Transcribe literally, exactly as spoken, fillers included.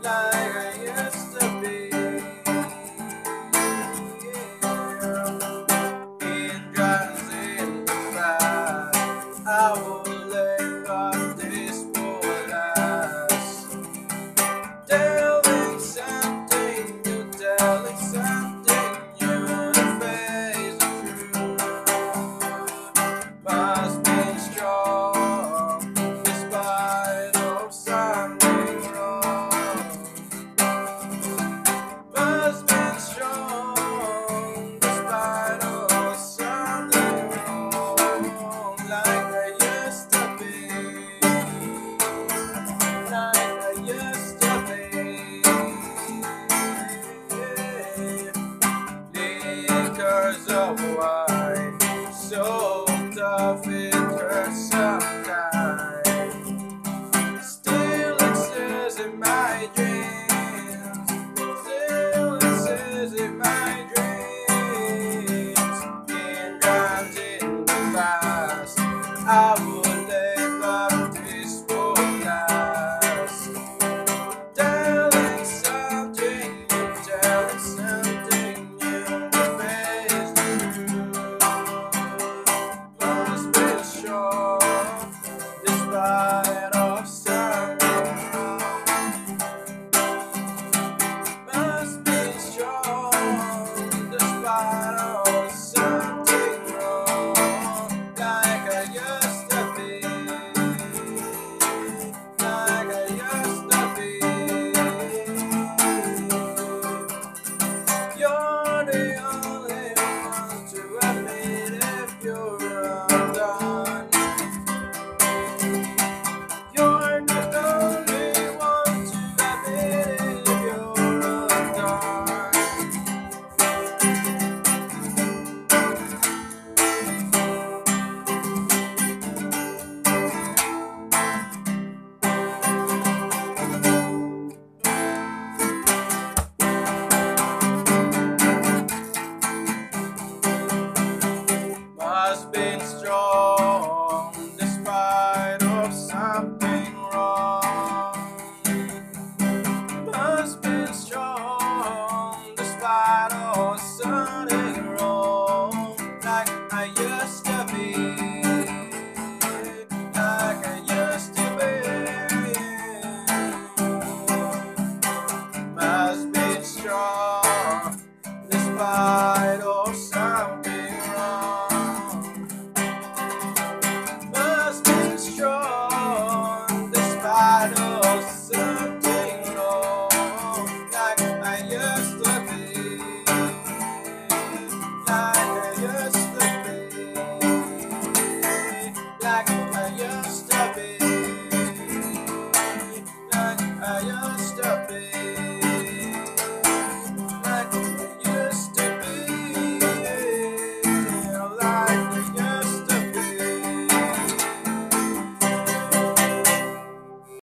like I used to be. Hindrance in the fire, I will live up this will last. Telling something new, telling something new, the face of truth must be strong, despite of something wrong. Must be strong, despite of something wrong, like I used to be, like I used to be. Liters of wine, so tough it hurts sometimes. Still exists in my dreams.